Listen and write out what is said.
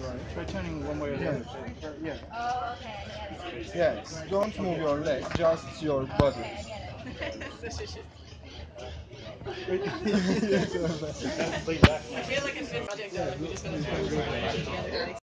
right. Try turning one way or the Yes. other too. Yeah. Oh, okay, I get it. Yes. Don't move your leg, just your body. Okay, I get it. Yes, Kind of lean back.